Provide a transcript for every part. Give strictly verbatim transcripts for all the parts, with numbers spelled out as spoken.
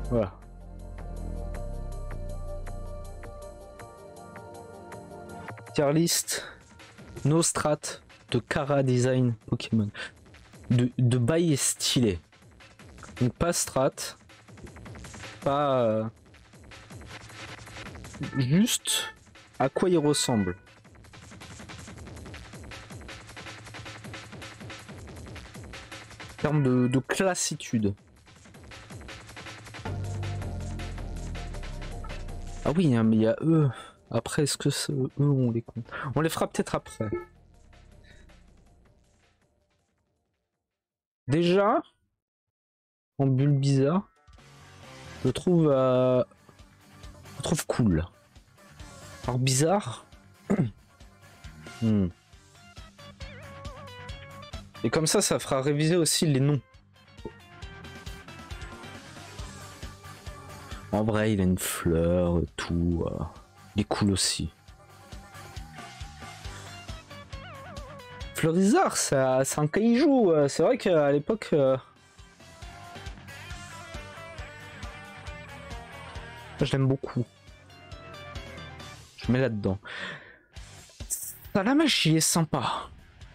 Voilà. Tier list. No strat de Kara Design Pokémon. De, de bail stylé. Donc pas strat. Pas... Euh, juste à quoi il ressemble. En termes de, de classitude. Ah oui, hein, mais il y a eux. Après, est-ce que c'est eux, on les compte? On les fera peut-être après. Déjà, en bulle bizarre, je trouve, euh, je trouve cool. Alors bizarre. hmm. Et comme ça, ça fera réviser aussi les noms. En vrai, il a une fleur, tout. Euh, il est cool aussi. Fleurizard, c'est un kaiju. Euh, c'est vrai qu'à l'époque... Euh, je l'aime beaucoup. Je mets là-dedans. Salamèche, il est sympa.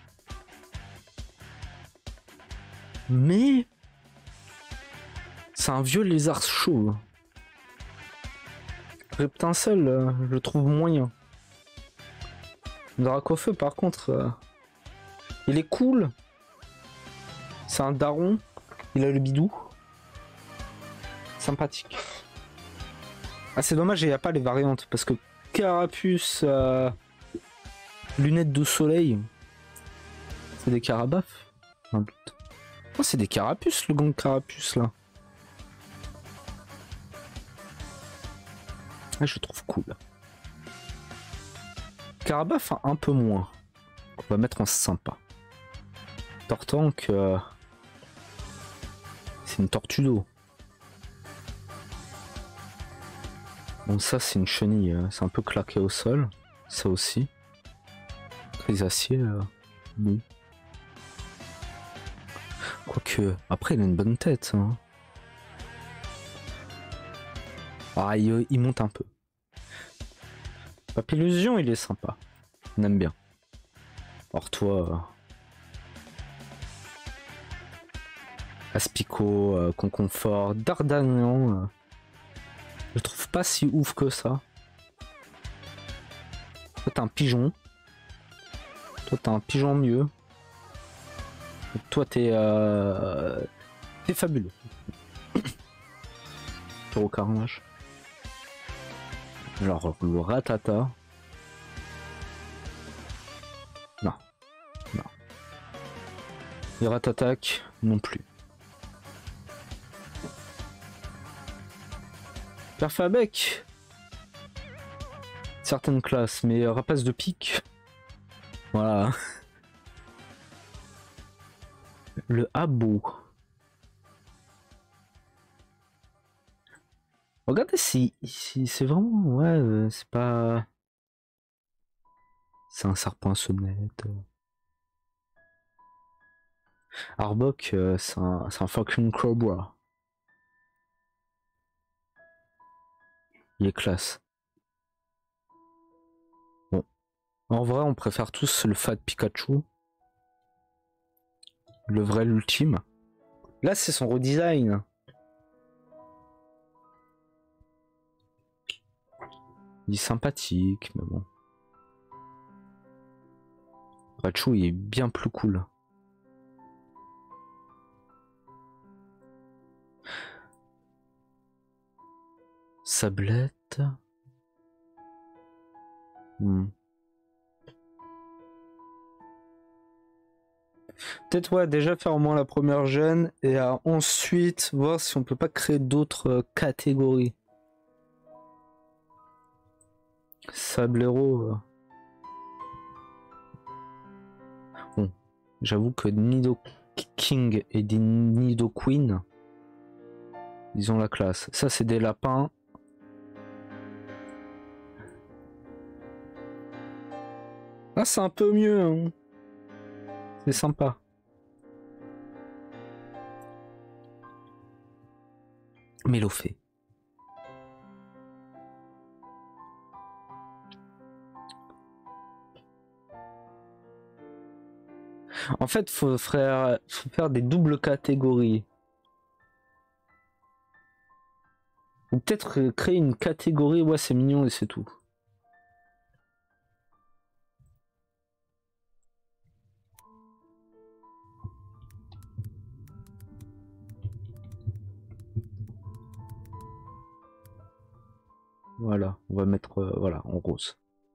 Mais... c'est un vieux lézard chaud. Reptincelle, euh, je le trouve moyen. Dracofeu, par contre, euh, il est cool. C'est un daron. Il a le bidou. Sympathique. Ah, c'est dommage, il n'y a pas les variantes. Parce que Carapuce, euh, lunettes de soleil, c'est des carabafes. Oh, c'est des carapuces, le gang Carapuce, là. Ah, je trouve cool. Carabaf, un peu moins. On va mettre en sympa. Tortank, euh, c'est une tortue d'eau. Bon, ça, c'est une chenille. Euh, c'est un peu claqué au sol. Ça aussi. Trisacier, euh, oui. Quoique, après, il a une bonne tête. Hein. Ah, il, il monte un peu. Papillusion, il est sympa. On aime bien. Alors toi... Euh... Aspico, euh, Conconfort, Dardagnan... Euh... Je trouve pas si ouf que ça. Toi, t'as un pigeon. Toi, t'as un pigeon mieux. Et toi, t'es... Euh... T'es fabuleux. Taureau carnage. Alors, le ratata. Non. Non. Le ratatac, non plus. Perfabec. Certaines classes, mais rapace de pique. Voilà. Le abo. Regardez si, si c'est vraiment... Ouais, euh, c'est pas... C'est un serpent à sonnette. Arbok, euh, c'est un, un fucking cobra. Il est classe. Bon. En vrai, on préfère tous le fat Pikachu. Le vrai, l'ultime. Là, c'est son redesign. Il est sympathique, mais bon. Raichu, il est bien plus cool. Sablette. Hmm. Peut-être ouais, déjà faire au moins la première gêne et à ensuite voir si on peut pas créer d'autres euh, catégories. Sablero. Euh... Bon, j'avoue que Nido King et des Nido Queen, ils ont la classe. Ça c'est des lapins. Ah, c'est un peu mieux. Hein. C'est sympa. Mélofée. En fait, faut faire, faut faire des doubles catégories. Ou peut-être créer une catégorie, ouais, c'est mignon et c'est tout. Voilà, on va mettre, euh, voilà, en rose.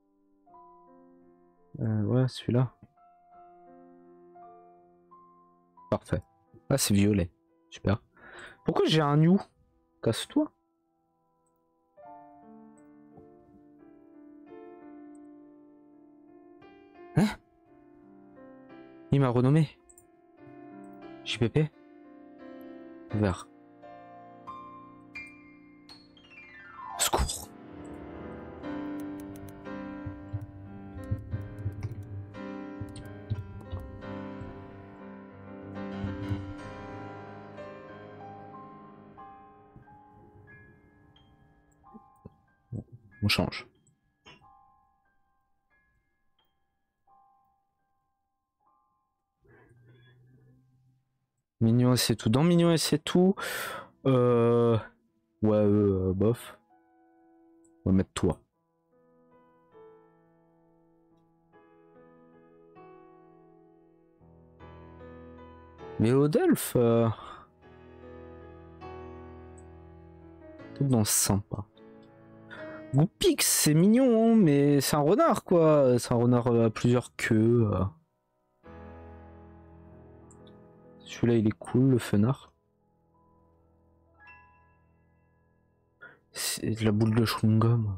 Euh, ouais, celui-là. Parfait. Ah, c'est violet. Super. Pourquoi j'ai un new? Casse-toi. Hein? Il m'a renommé. J P P. Vert. Secours. On change. Mignon et c'est tout. Dans Mignon et c'est tout. Euh... Ouais, euh, bof. On va mettre toi. Mais Odelph, euh... tout dans sympa. Goupix, c'est mignon, hein, mais c'est un renard, quoi. C'est un renard à plusieurs queues. Euh... Celui-là, il est cool, le fenard. C'est de la boule de chewing-gum.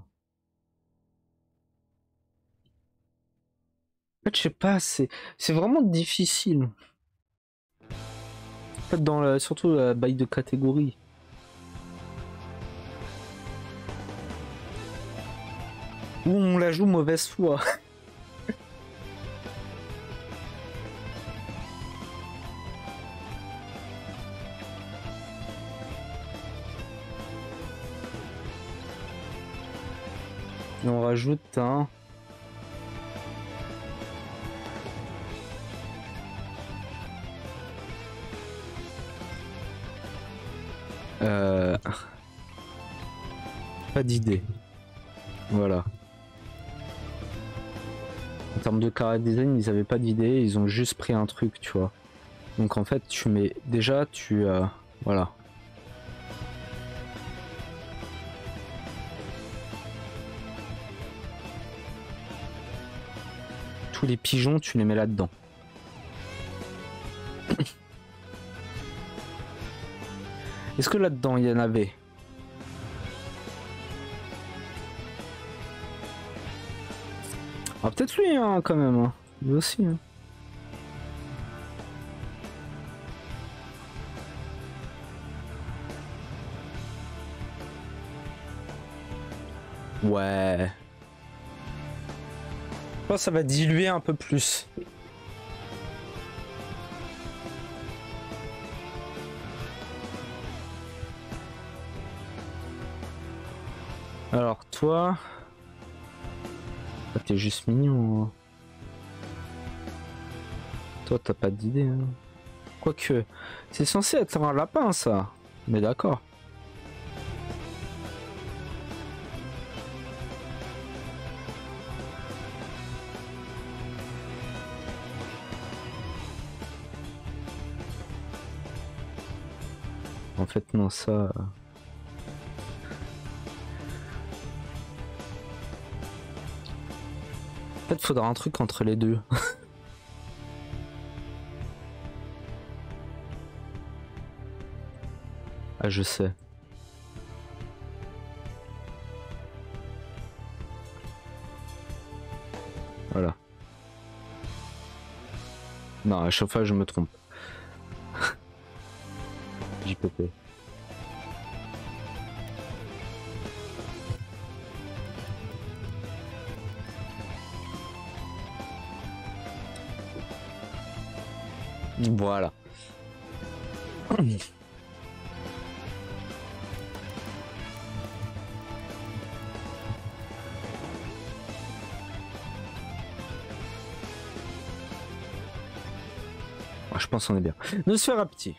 En fait, je sais pas, c'est c'est vraiment difficile. En fait, dans la, surtout la baille de catégorie. Ou on la joue mauvaise foi. Et on rajoute un... Euh... Pas d'idée. Voilà. En termes de chara design, ils avaient pas d'idée, ils ont juste pris un truc, tu vois. Donc en fait, tu mets... Déjà, tu... Euh... Voilà. Tous les pigeons, tu les mets là-dedans. Est-ce que là-dedans, il y en avait? Ah, peut-être lui, hein, quand même. Hein. Lui aussi. Hein. Ouais. Je pense que ça va diluer un peu plus. Alors toi... Ah, t'es juste mignon. Hein. Toi t'as pas d'idée. Hein. Quoique, c'est censé être un lapin ça. Mais d'accord. En fait non ça... En fait, faudra un truc entre les deux. Ah, je sais. Voilà. Non, à chaque fois, je me trompe. J P P. Voilà. Je pense qu'on est bien. Nosferapti.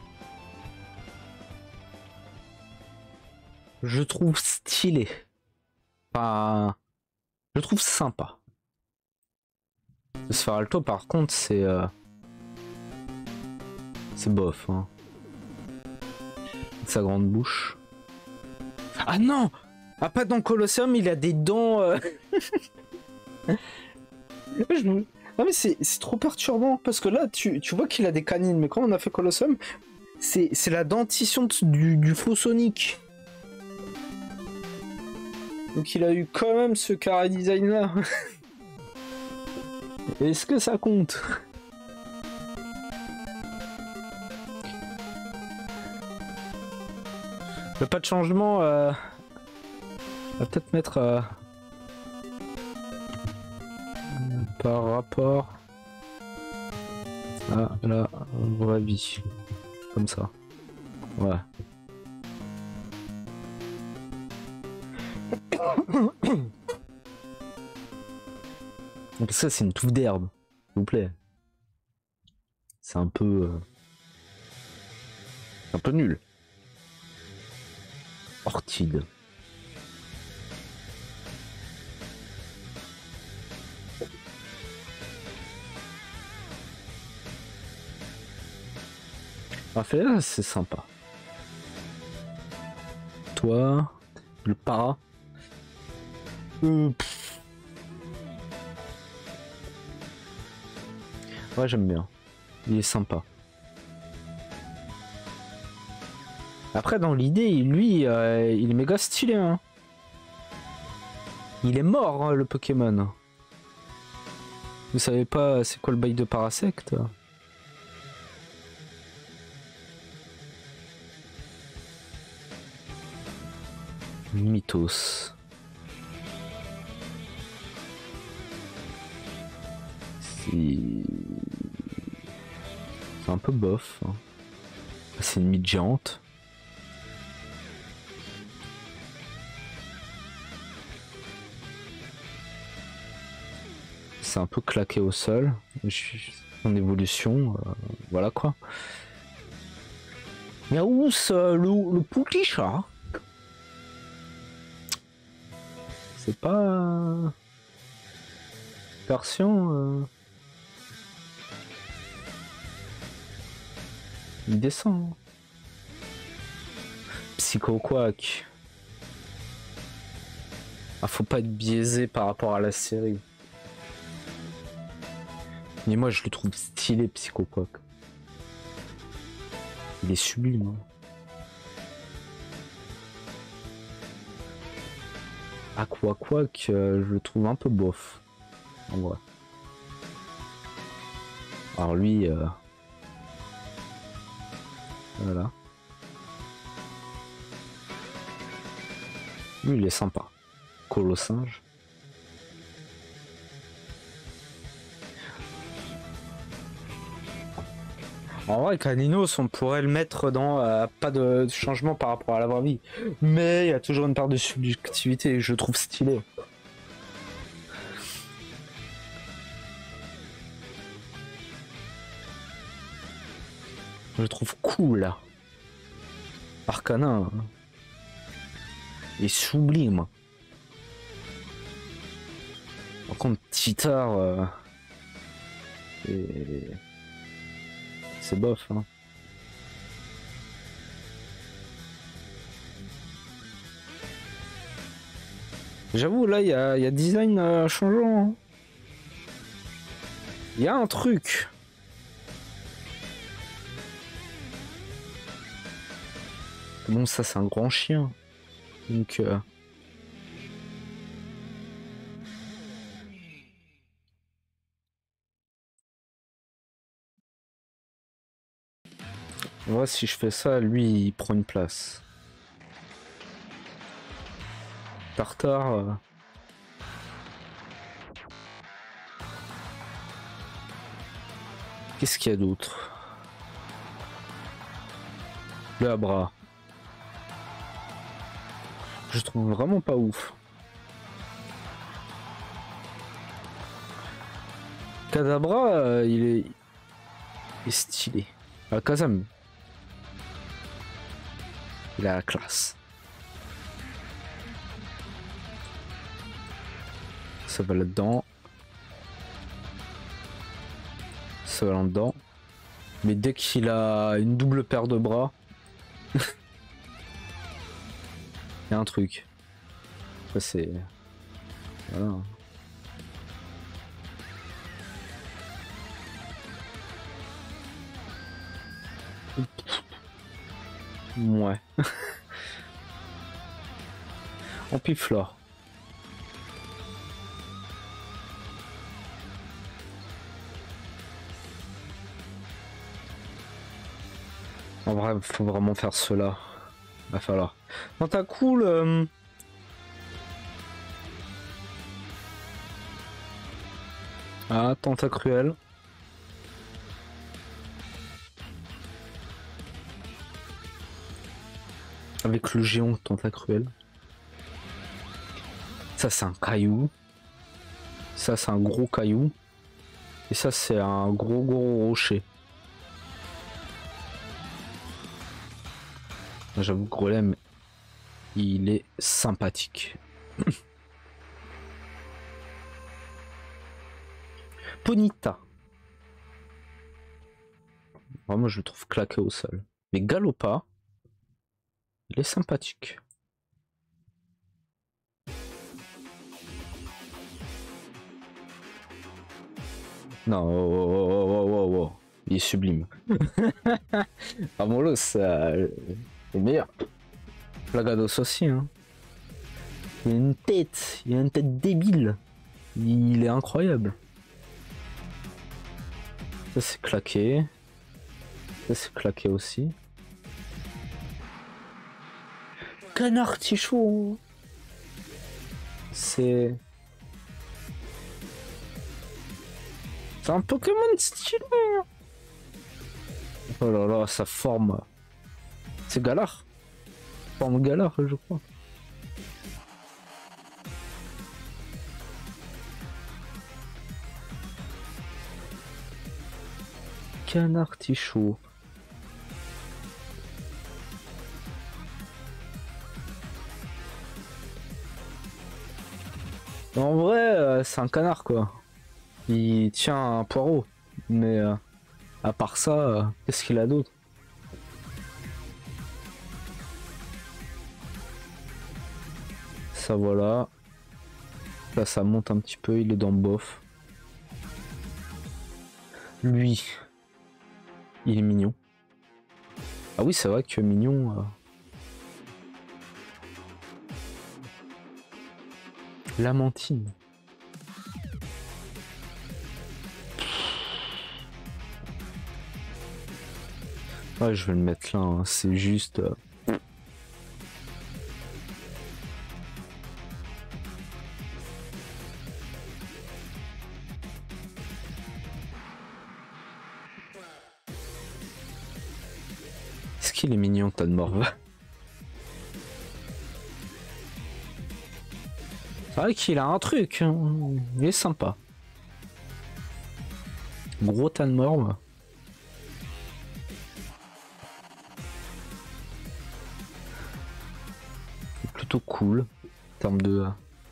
Je trouve stylé. Enfin, je trouve sympa. Sferalto par contre c'est euh... c'est bof hein. Sa grande bouche. Ah non. Ah pas dans Colosseum il a des dents euh... Je me... Non mais c'est trop perturbant parce que là tu, tu vois qu'il a des canines mais quand on a fait Colosseum c'est la dentition du, du faux Sonic. Donc il a eu quand même ce carré design là. Est-ce que ça compte? Le pas de changement euh... on va peut-être mettre euh... par rapport à la vraie vie. Comme ça. Ouais. Donc ça c'est une touffe d'herbe, s'il vous plaît. C'est un peu... Euh... un peu nul. Orchide. Raphaël, c'est sympa. Toi, le para. Euh, ouais, j'aime bien. Il est sympa. Après, dans l'idée, lui, euh, il est méga stylé. Hein. Il est mort, hein, le Pokémon. Vous savez pas c'est quoi le bail de Parasect? Mythos. C'est un peu bof. Hein. C'est une mythe géante. C'est un peu claqué au sol. En évolution, euh, voilà quoi. Miaous, euh, le, le petit chat. C'est pas version. Euh... Il descend. Psycho Quack. Ah, faut pas être biaisé par rapport à la série. Mais moi je le trouve stylé Psycho Quack. Il est sublime. Hein. Aqua Quack, euh, je le trouve un peu bof. En vrai. Alors lui, euh... voilà. Lui il est sympa. Colossinge. En vrai, Caninos, on pourrait le mettre dans euh, pas de changement par rapport à la vraie vie. Mais il y a toujours une part de subjectivité et je trouve stylé. Je le trouve cool. Arcanin. Et sublime. Par contre, Titar. Euh... Et... C'est bof, hein. J'avoue, là, il y a, y a design euh, changeant. Il hein. Y a un truc. Bon, ça, c'est un grand chien. Donc... Euh... Ouais, si je fais ça, lui, il prend une place. Tartare... Euh... Qu'est-ce qu'il y a d'autre? Le Abra. Je trouve vraiment pas ouf. Kadabra, euh, il est... Il est stylé. Ah, Kazam. Il a la classe. Ça va là-dedans. Ça va là-dedans. Mais dès qu'il a une double paire de bras, il y a un truc. Ça c'est... Voilà. Ouais. On piflore. En vrai, faut vraiment faire cela. Va falloir. Dans ta cool. Euh... Ah, Tentacruel. Avec le géant Tentacruel. Ça, c'est un caillou. Ça, c'est un gros caillou. Et ça, c'est un gros gros rocher. J'avoue que Golem, il est sympathique. Ponyta. Oh, moi, je le trouve claqué au sol. Mais Galopa, il est sympathique. Non, oh, oh, oh, oh, oh, oh. Il est sublime. Amolos, c'est le meilleur. Plagados aussi, hein. Il a une tête, il a une tête débile. Il est incroyable. Ça c'est claqué. Ça c'est claqué aussi. Canard Tichou. C'est... C'est un Pokémon stylé. Oh là là, sa forme. C'est Galar. Forme Galar, je crois. Canard Tichou. En vrai, euh, c'est un canard quoi. Il tient un poireau. Mais euh, à part ça, euh, qu'est-ce qu'il a d'autre? Ça voilà. Là ça monte un petit peu, il est dans le bof. Lui, il est mignon. Ah oui c'est vrai que mignon. Euh... Lamentine. Ouais je vais le mettre là, hein. C'est juste... Euh... Est-ce qu'il est mignon, tas de morve? C'est vrai qu'il a un truc, hein. Il est sympa. Gros tas de morve. Plutôt cool en termes de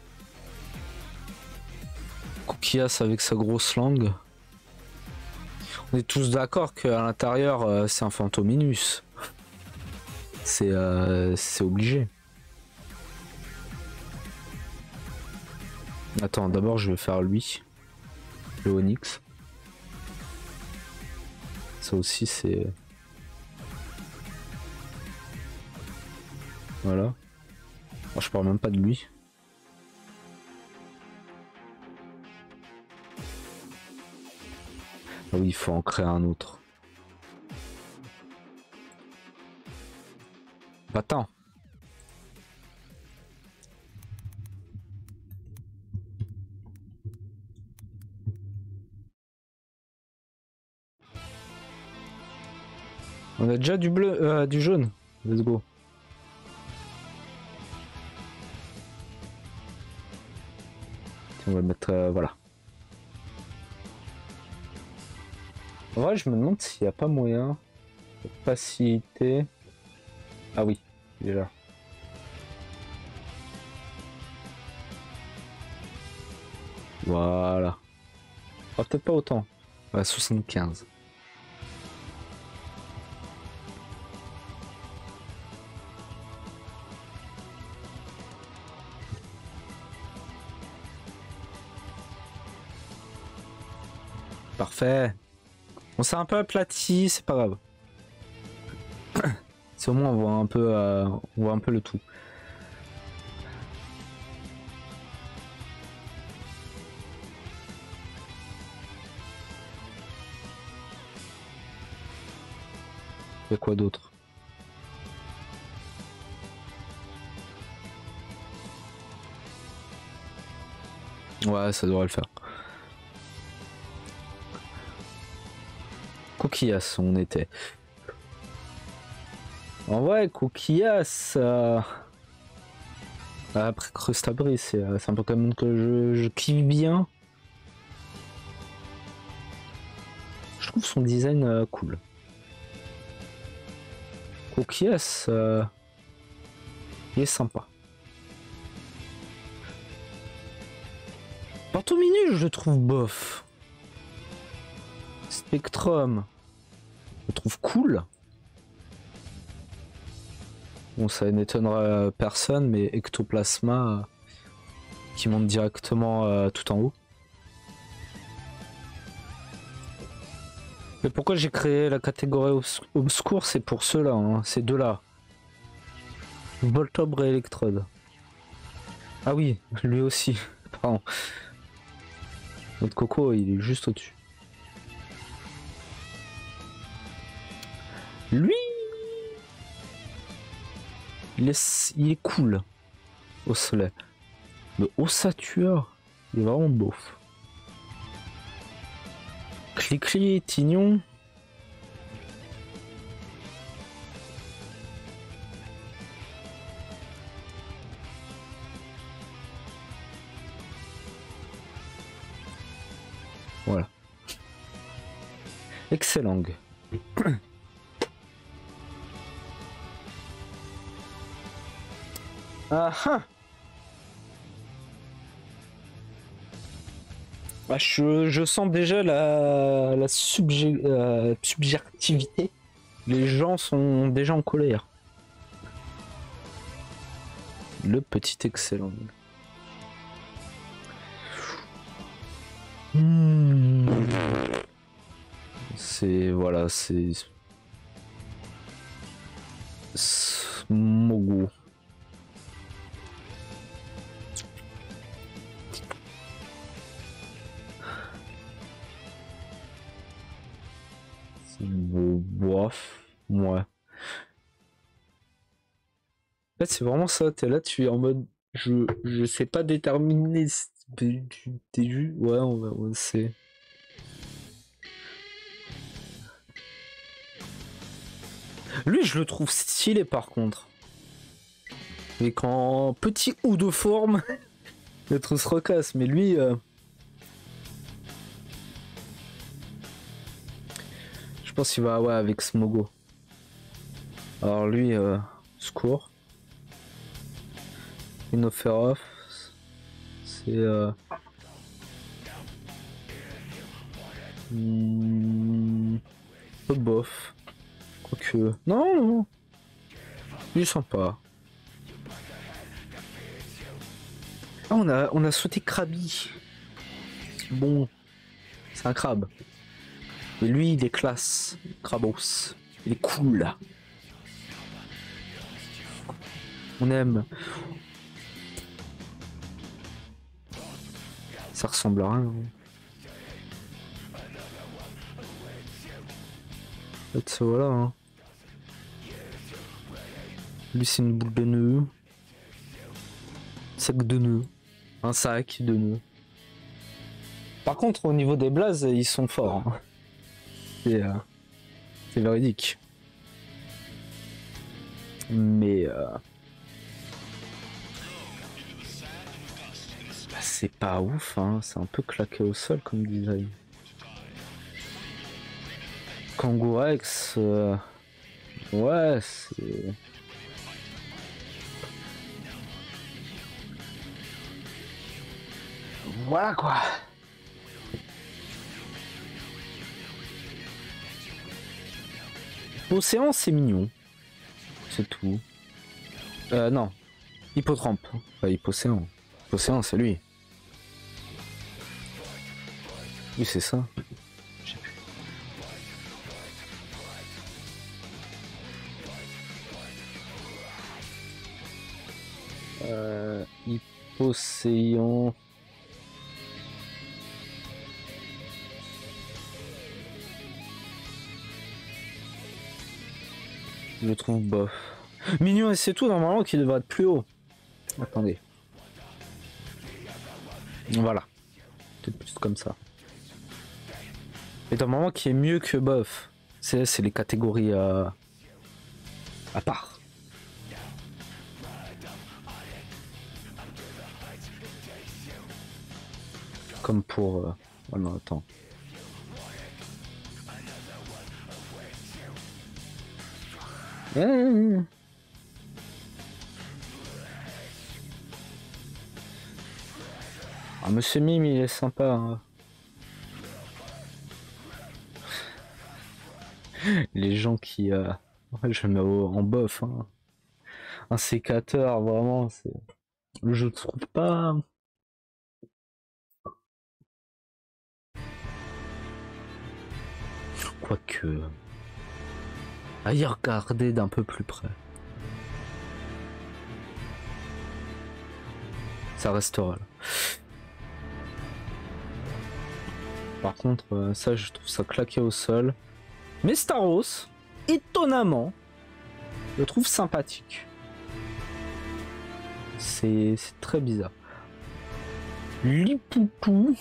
Coquillas avec sa grosse langue. On est tous d'accord qu'à l'intérieur euh, c'est un Fantominus. C'est euh, c'est obligé. Attends, d'abord je vais faire lui, le Onyx. Ça aussi c'est... Voilà. Alors, je parle même pas de lui. Ah oui, il faut en créer un autre. Attends. On a déjà du bleu, euh, du jaune. Let's go. On va le mettre, euh, voilà. En vrai, je me demande s'il n'y a pas moyen de faciliter. Ah oui, il est là. Voilà. Oh, peut-être pas autant. Ouais, soixante-quinze. Parfait. On s'est un peu aplati, c'est pas grave. C'est au moins on voit un peu, euh, on voit un peu le tout. Il y a quoi d'autre? Ouais, ça devrait le faire. Coquillas, on était. En vrai, Coquillas. Euh... Après Crustabris, c'est un Pokémon que je, je kiffe bien. Je trouve son design euh, cool. Coquillas, euh... il est sympa. Bartominu, je le trouve bof. Spectrum, je le trouve cool. Bon, ça n'étonnera personne, mais Ectoplasma euh, qui monte directement euh, tout en haut. Mais pourquoi j'ai créé la catégorie obs obscure? C'est pour ceux-là, hein, ces deux-là. Voltobre et Electrode. Ah oui, lui aussi. Pardon. Notre Coco, il est juste au-dessus. Lui, il est, il est cool au soleil. Le Ossature, il est vraiment beau. Clicli, Tignon. Voilà. Excellent. Ah ah. Bah, je, je sens déjà la, la subje, euh, subjectivité. Les gens sont déjà en colère. Le petit excellent. Mmh. C'est voilà, c'est Smogo. Bof, ouais. En fait, c'est vraiment ça. T'es là, tu es en mode, je, je sais pas déterminer. T'es juste, ouais, on va, on sait. Lui, je le trouve stylé par contre. Mais quand petit ou de forme, le truc se recasse. Mais lui, euh... je pense qu'il va ouais avec Smogo. Alors lui, euh, secours. Inoferof, c'est euh... hmm... peu bof. Quoique, non, non, il est sympa. Ah, on a, on a sauté Krabi. Bon, c'est un crabe. Mais lui, il est classe. Krabos. Il est cool. On aime. Ça ressemble à rien. En fait, voilà. Hein. Lui, c'est une boule de nœuds. Sac de nœuds. Un sac de nœuds. Par contre, au niveau des blazes, ils sont forts. Hein. C'est euh, véridique. Mais euh, bah, c'est pas ouf, hein. C'est un peu claqué au sol comme design. Kangourex, euh... ouais, c'est... Voilà quoi. Océan, c'est mignon. C'est tout. Euh, non. Hippotrampe. Pas Hippocéan. Hippocéan, c'est lui. Oui, c'est ça. Je sais plus. Euh, Hippocéan. Je le trouve bof. Mignon et c'est tout, normalement, qui devrait être plus haut. Attendez. Voilà. Peut-être plus comme ça. Et normalement, qui est mieux que bof. C'est les catégories euh, à part. Comme pour... Euh... Oh non, attends. Mmh. Ah, Monsieur Mime, il est sympa. Hein. Les gens qui... Euh... Ouais, je mets au... en bof. Hein. Un sécateur, vraiment, c'est... Je trouve pas... Quoique... À y regarder d'un peu plus près. Ça restera là. Par contre, ça, je trouve ça claqué au sol. Mais Staros, étonnamment, je le trouve sympathique. C'est très bizarre. Lipoutou.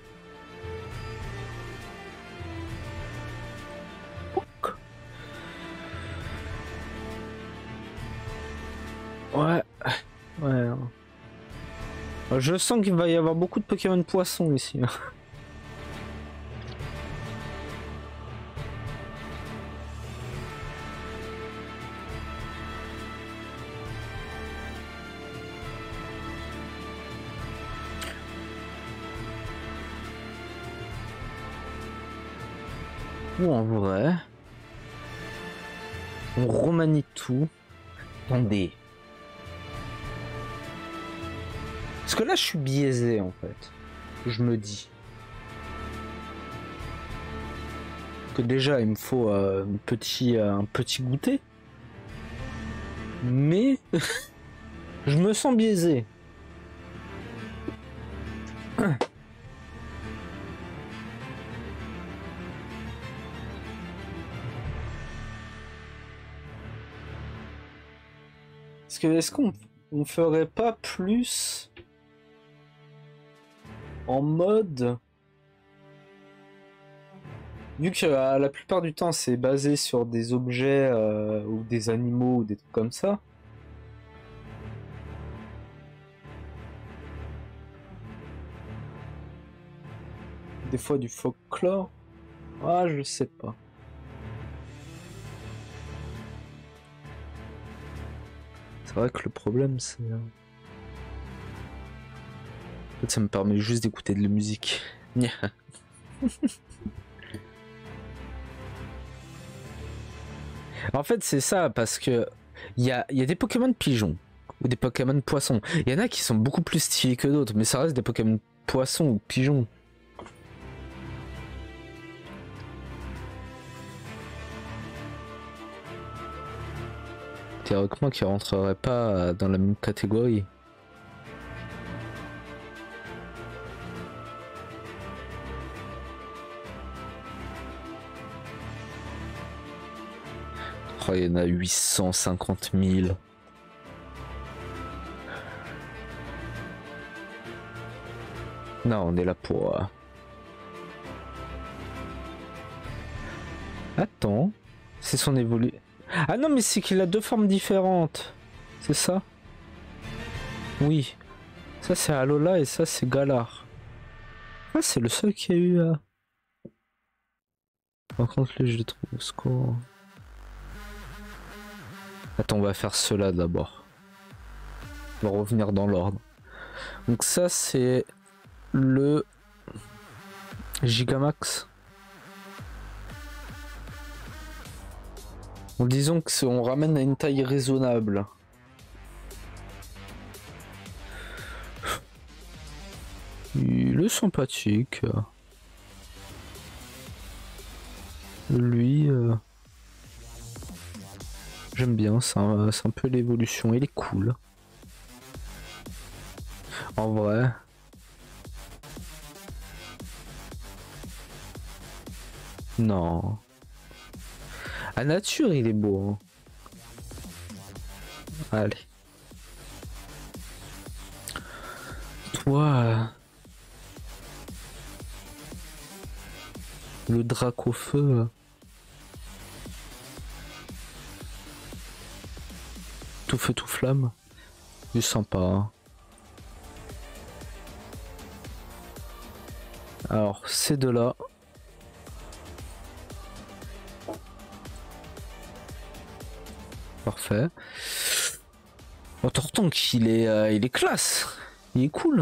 Ouais, ouais. Je sens qu'il va y avoir beaucoup de Pokémon poissons ici. Ou en vrai, on remanie tout. Attendez. Parce que là, je suis biaisé en fait. Je me dis que déjà, il me faut euh, un petit, euh, un petit goûter. Mais je me sens biaisé. Parce que est-ce qu'on on ferait pas plus en mode, vu que euh, la plupart du temps c'est basé sur des objets euh, ou des animaux ou des trucs comme ça. Des fois du folklore. Ah, je sais pas. C'est vrai que le problème c'est... En fait, ça me permet juste d'écouter de la musique. En fait, c'est ça, parce que il y a, y a des Pokémon pigeons ou des Pokémon poissons. Il y en a qui sont beaucoup plus stylés que d'autres, mais ça reste des Pokémon poissons ou pigeons. Théoriquement, qui rentrerait pas dans la même catégorie. Oh, il y en a huit cent cinquante mille. Non, on est là pour... Euh... Attends, c'est son évolu... Ah non, mais c'est qu'il a deux formes différentes. C'est ça? Oui. Ça c'est Alola et ça c'est Galar. Ah, c'est le seul qui a eu... Euh... Par contre, lui, je le trouve au secours. Attends, on va faire cela d'abord. On va revenir dans l'ordre. Donc ça, c'est le Gigamax. En disant que on ramène à une taille raisonnable. Il est sympathique. Lui, euh... j'aime bien, c'est un, un peu l'évolution. Il est cool. En vrai. Non. À nature, il est beau. Hein. Allez. Toi... Euh... Le drac au feu. Tout feu, tout flamme. Du sympa. Hein. Alors, ces deux-là. Parfait. Oh, Tortank, il est, euh, il est classe. Il est cool.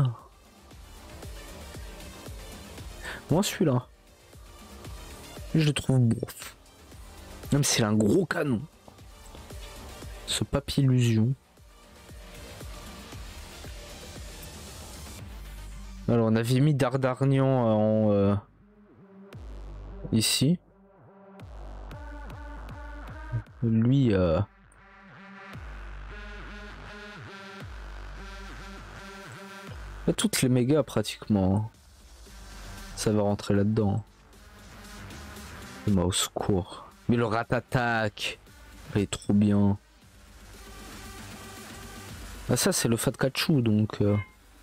Moi, celui-là. Je le trouve bof. Même s'il a un gros canon. Ce papier illusion. Alors on avait mis Dardarnian en euh, ici. Lui euh... toutes les mégas pratiquement. Ça va rentrer là-dedans. Mais au secours. Mais le rat-attaque, il est trop bien. Ah ça c'est le Fat Kachu donc. Euh...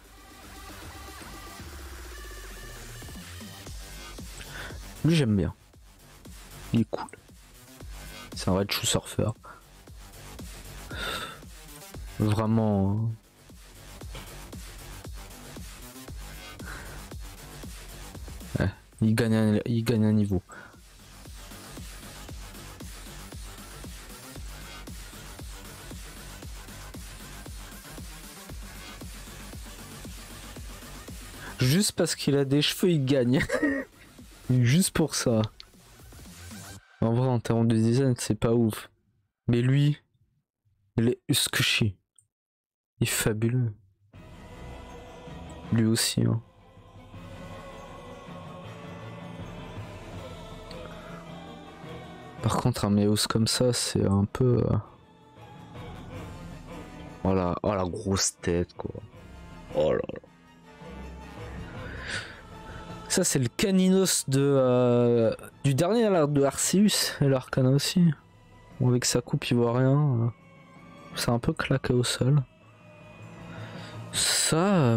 Lui j'aime bien. Il est cool. C'est un Raichu Surfer. Vraiment. Ouais, il gagne un, il gagne un niveau. Juste parce qu'il a des cheveux, il gagne. Juste pour ça. En vrai, en termes de design, c'est pas ouf. Mais lui, il est Uskushi. Il est fabuleux. Lui aussi. Hein. Par contre, un Meowth comme ça, c'est un peu... Euh... Voilà. Oh la grosse tête, quoi. Oh là là. Ça c'est le Caninos de euh, du dernier là, de Arceus et l'Arcana aussi. Bon, avec sa coupe il voit rien. Euh, c'est un peu claqué au sol. Ça... Euh,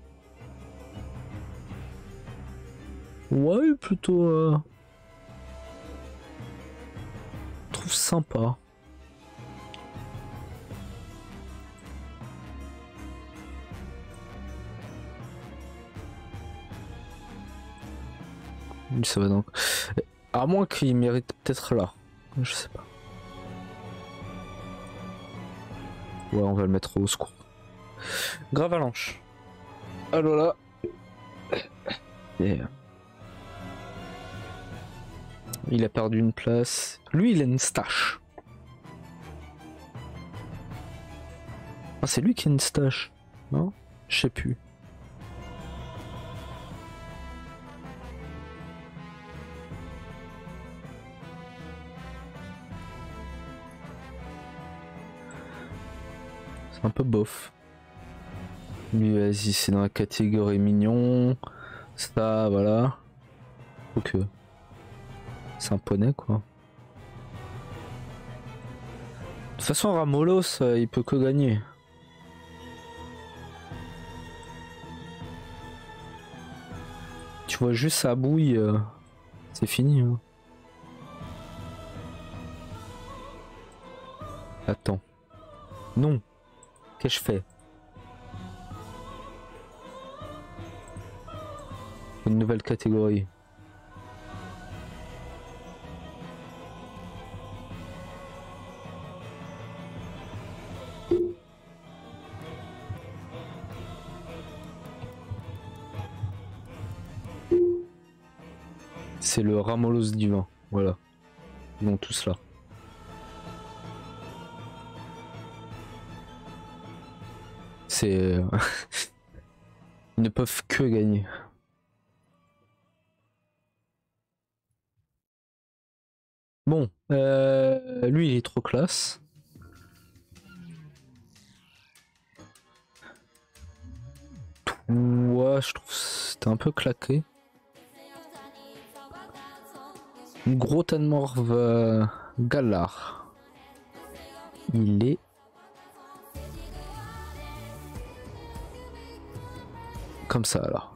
ouais plutôt... Euh, je trouve sympa. Ça va donc. À moins qu'il mérite peut-être là. Je sais pas. Ouais, on va le mettre au secours. Gravalanche. Alors là. Yeah. Il a perdu une place. Lui, il a une stache. Ah, c'est lui qui a une stache. Non? Je sais plus. Un peu bof. Lui, vas-y, c'est dans la catégorie mignon. Ça, voilà. Ok. C'est un poney, quoi. De toute façon, Ramolos, il peut que gagner. Tu vois juste sa bouille, euh, c'est fini. Hein. Attends. Non. Qu'est-ce que je fais? Une nouvelle catégorie. c'est le Ramolos divin. Voilà. Ils ont tous là. C'est... Ils ne peuvent que gagner. Bon, euh, lui il est trop classe. Ouais, je trouve que c'était un peu claqué. Gros Tanmorv euh, Galar. Il est... Comme ça alors.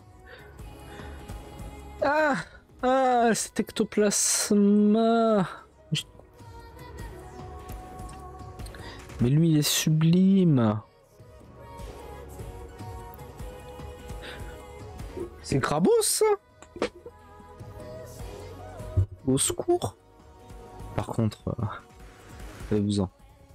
Ah Ah, cet ectoplasma. Mais lui il est sublime. C'est Krabos ça? Au secours. Par contre, euh, allez-vous-en.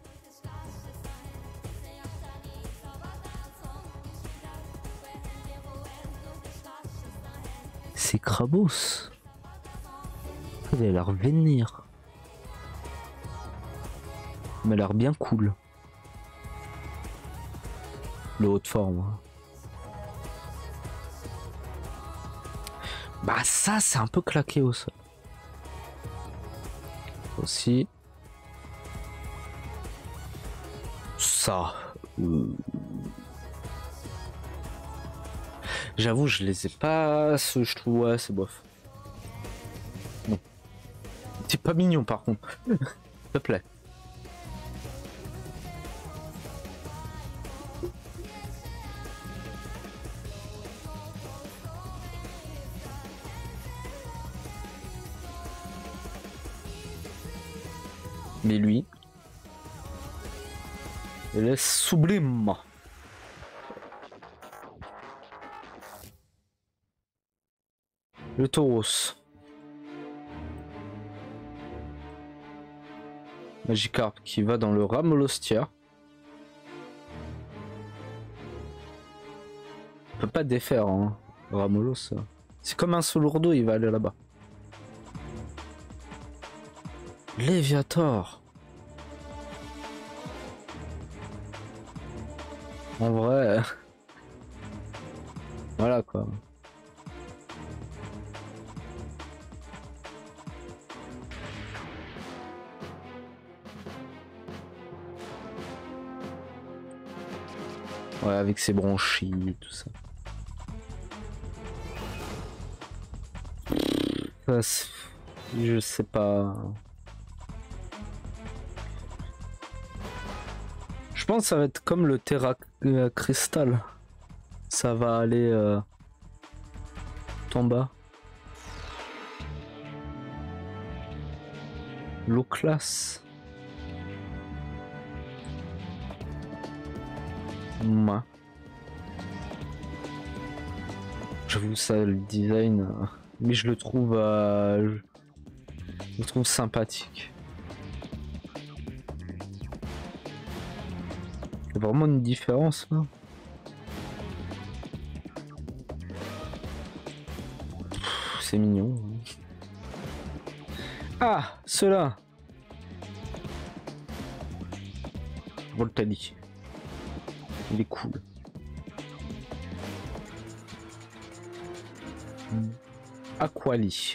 C'est Krabos. Il a l'air vénère. Il a l'air bien cool. Le haut de forme. Hein. Bah ça c'est un peu claqué au sol. Aussi. Ça. Euh... J'avoue je les ai pas. Ce, je trouve ouais c'est bof. Non. C'est pas mignon par contre. S'il te plaît. Mais lui, il est sublime. Le Tauros. Magikarp qui va dans le Ramolostia. On peut pas défaire hein. Ramolos. C'est comme un Solourdo, il va aller là-bas. Léviator. En vrai... Voilà quoi. Ouais, avec ses branchies, tout ça. ça je sais pas... Je pense que ça va être comme le Terra euh, Cristal. Ça va aller euh, tout en bas. L'eau classe. Moi. J'avoue ça le design, euh, mais je le trouve, euh, je le trouve sympathique. Il y a vraiment une différence là. C'est mignon. Ah, ceux-là. Voltali. Il est cool. Aquali.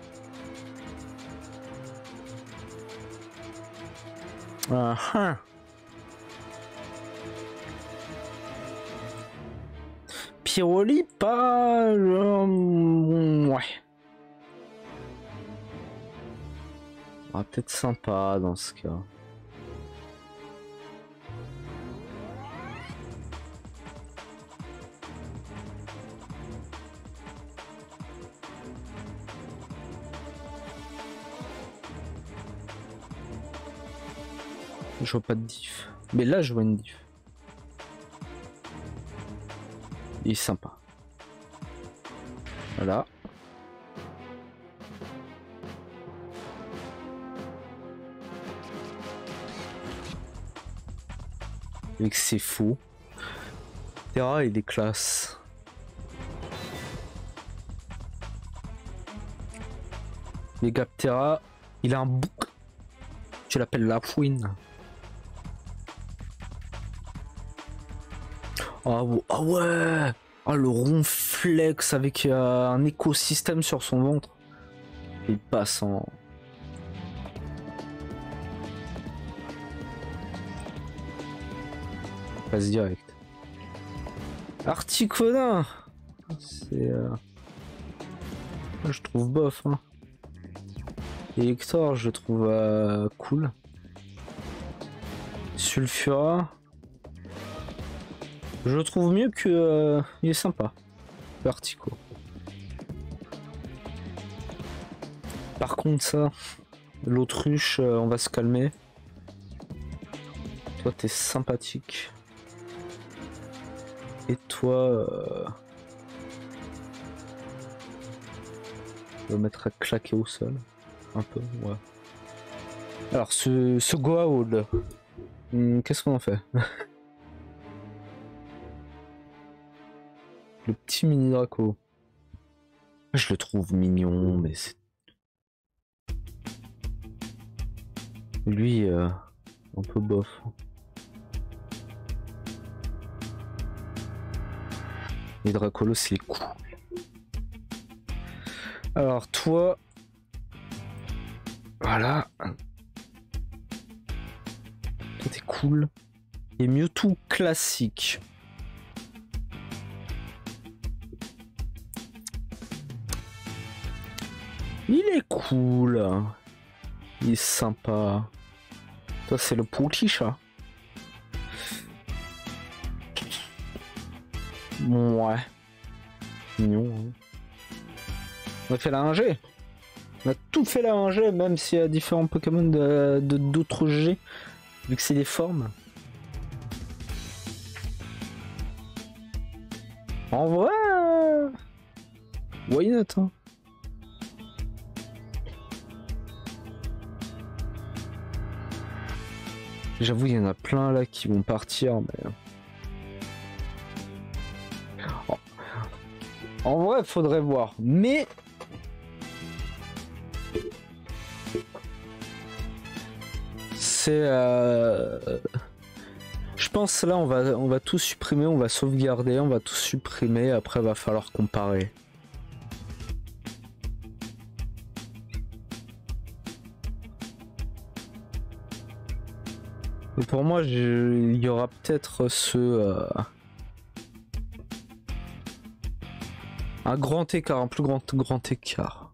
Ah ah. Pyroli, pas... Euh, ouais. Ah, peut-être sympa dans ce cas. Je vois pas de diff. Mais là, je vois une diff. Il est sympa. Voilà. Avec ses faux. Terra, il est classe. Megaptera, il a un bouc. Tu l'appelles la fouine. Oh, ah ouais. Ah, le ronflex avec euh, un écosystème sur son ventre. Il passe en... Il passe direct. Articonin. C'est... Euh... Je trouve bof. Hein. Et Hector, je trouve euh, cool. Sulfura. Je trouve mieux que... Euh, il est sympa. Vertico. Par contre ça, l'autruche, euh, on va se calmer. Toi t'es sympathique. Et toi... Euh... Je vais mettre à claquer au sol. Un peu, ouais. Alors ce, ce Goa'uld, hum, qu'est-ce qu'on en fait? Le petit mini Draco. Je le trouve mignon, mais c'est... Lui, euh, un peu bof. Les Dracolos, c'est cool. Alors toi... Voilà. Toi t'es cool. Et Mewtwo classique. Il est cool. Il est sympa. Toi c'est le petit chat. Ouais. Mignon. Hein. On a fait la un G. On a tout fait la un G, même s'il y a différents Pokémon de d'autres G. Vu que c'est des formes. En vrai... Euh... Why not, hein. J'avoue, il y en a plein là qui vont partir, mais... Oh. En vrai, faudrait voir. Mais... C'est... Euh... Je pense là, on va, on va tout supprimer, on va sauvegarder, on va tout supprimer. Après, va falloir comparer. Et pour moi, je... il y aura peut-être ce... Euh... Un grand écart, un plus grand, grand écart.